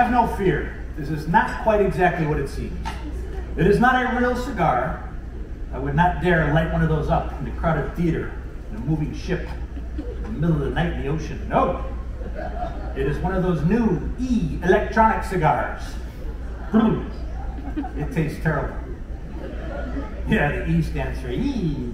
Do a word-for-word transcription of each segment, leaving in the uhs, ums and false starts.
have no fear. This is not quite exactly what it seems. It is not a real cigar. I would not dare light one of those up in the crowded theater, in a moving ship, in the middle of the night in the ocean. No. It is one of those new E-electronic cigars. It tastes terrible. Yeah, the E stands for E.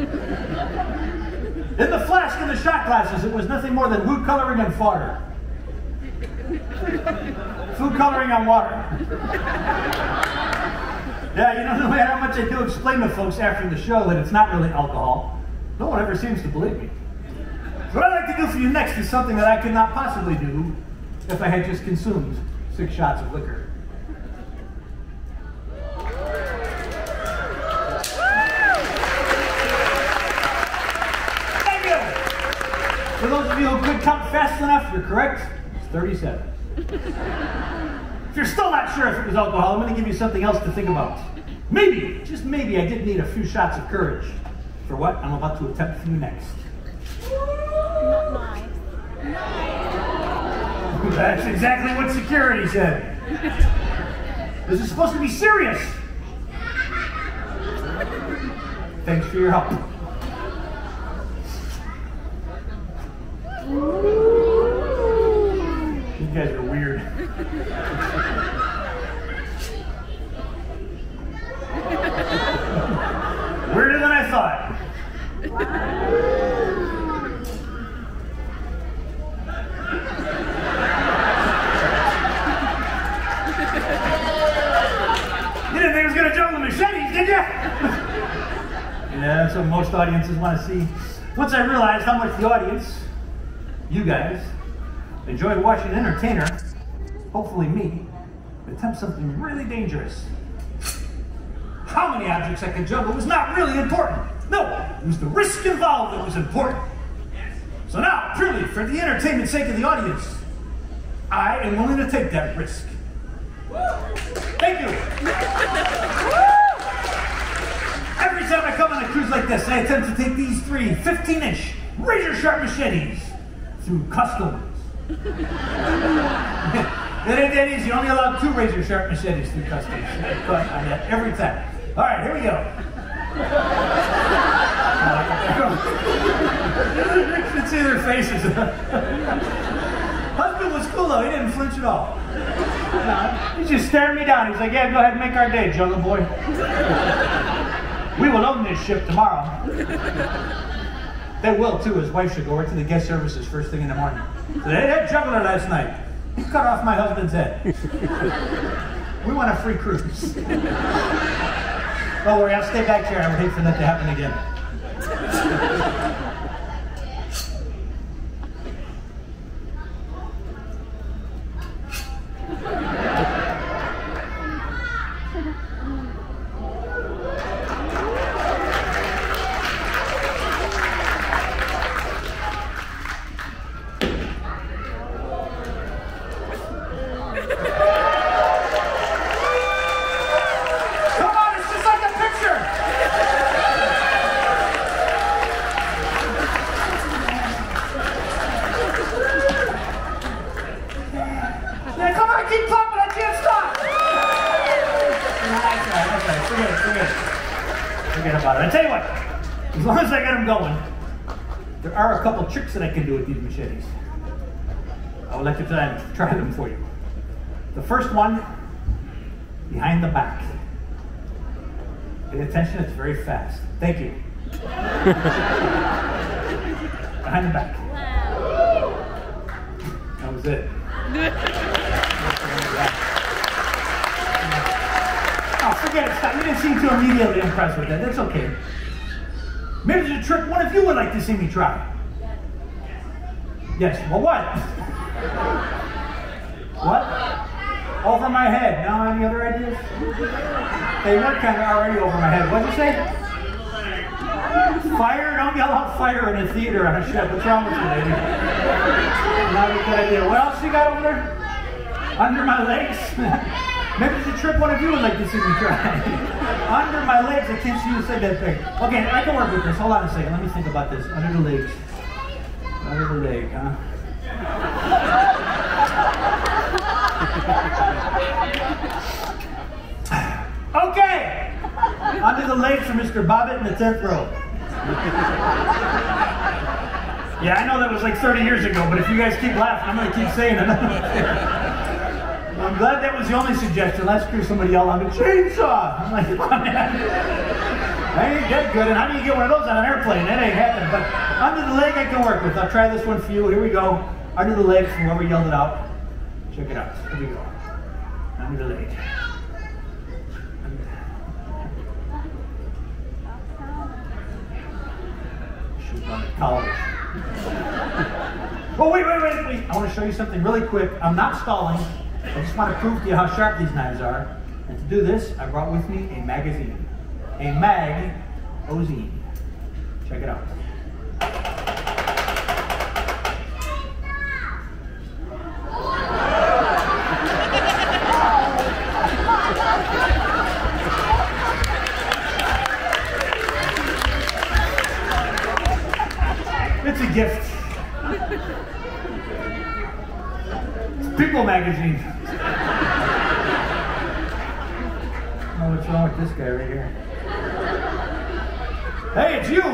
In the flask and the shot glasses, it was nothing more than food coloring and fodder. Food coloring on water. Yeah, you know, no matter how much I do explain to folks after the show that it's not really alcohol, no one ever seems to believe me. So what I'd like to do for you next is something that I could not possibly do if I had just consumed six shots of liquor. For those of you who could count fast enough, you're correct. It's thirty-seven. If you're still not sure if it was alcohol, I'm going to give you something else to think about. Maybe, just maybe, I did need a few shots of courage for what I'm about to attempt for you next. Not nice. That's exactly what security said. This is supposed to be serious. Thanks for your help. You guys are weird. Weirder than I thought. You didn't think I was going to juggle machetes, did you? Yeah, that's what most audiences want to see. Once I realized how much the audience, you guys, enjoyed watching an entertainer, hopefully me, attempt something really dangerous. How many objects I could juggle was not really important. No, it was the risk involved that was important. So now, purely for the entertainment sake of the audience, I am willing to take that risk. Thank you. Every time I come on a cruise like this, I attempt to take these three fifteen inch razor-sharp machetes through customs. It ain't that easy. You only allowed two razor-sharp machetes through customs. But I get every time. All right, here we go. You should see their faces. Husband was cool though. He didn't flinch at all. No, he just stared me down. He's like, "Yeah, go ahead and make our day, Juggler boy. We will own this ship tomorrow." They will too. His wife should go right to the guest services first thing in the morning. So they had Juggler last night. He cut off my husband's head. We want a free cruise. Don't worry, I'll stay back here. I would hate for that to happen again. I tell you what, as long as I got them going, there are a couple tricks that I can do with these machetes. I would like to try, try them for you. The first one, behind the back. Pay attention, it's very fast. Thank you. Behind the back. That was it. Oh, forget it, stop. You didn't seem too immediately impressed with that. That's okay. Maybe there's a trick one of you would like to see me try. Yes, well what? What? Over my head. Now, any other ideas? They were kind of already over my head. What'd you say? Fire? Don't yell out fire in a theater on a ship. What's wrong with you, lady? Not a good idea. What else you got over there? Under my legs? Maybe it's a trick one of you would like to see me try. Under my legs, I can't see you say that big. Okay, I can work with this. Hold on a second. Let me think about this. Under the legs. Under the leg, huh? Okay, onto the legs for Mister Bobbitt in the tenth row. Yeah, I know that was like thirty years ago, but if you guys keep laughing, I'm going to keep saying it. I'm glad that was the only suggestion. Last year somebody yelled on the chainsaw. I'm like, come on, man. I ain't that good, and how do you get one of those on an airplane? That ain't happening. But under the leg I can work with. I'll try this one for you. Here we go. Under the leg from whoever yelled it out. Check it out. Here we go. Under the leg. Shoot on the collars. Oh, wait, wait, wait, wait. I want to show you something really quick. I'm not stalling. I just want to prove to you how sharp these knives are. And to do this, I brought with me a magazine. A mag-ozine. Check it out. It's a gift. It's People magazine. Oh, what's wrong with this guy right here? Hey, it's you!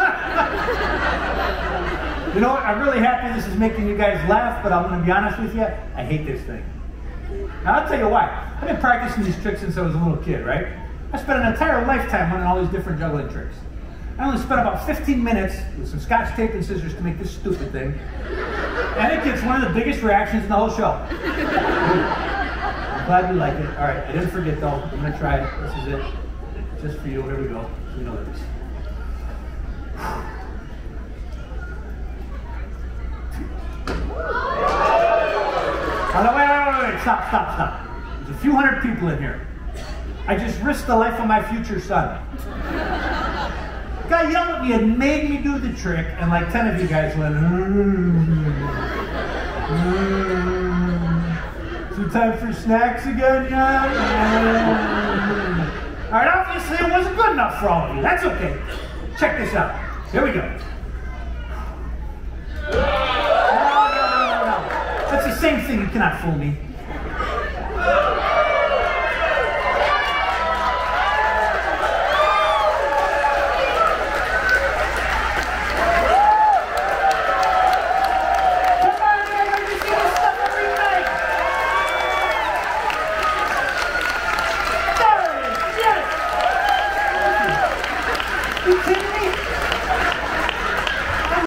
You know what? I'm really happy this is making you guys laugh, but I'm going to be honest with you, I hate this thing. Now, I'll tell you why. I've been practicing these tricks since I was a little kid, right? I spent an entire lifetime learning all these different juggling tricks. I only spent about fifteen minutes with some scotch tape and scissors to make this stupid thing. And it gets one of the biggest reactions in the whole show. I'm glad you like it. All right, I didn't forget though. I'm going to try it. This is it. Just for you. Here we go. You know this. Oh, no, wait, wait, wait, wait. Stop, stop, stop. There's a few hundred people in here. I just risked the life of my future son. The guy yelled at me and made me do the trick, and like ten of you guys went, mm, mm, so time for snacks again, yeah? Mm. All right, obviously it wasn't good enough for all of you. That's okay. Check this out. Here we go. No, no, no, no, no. That's the same thing. You cannot fool me.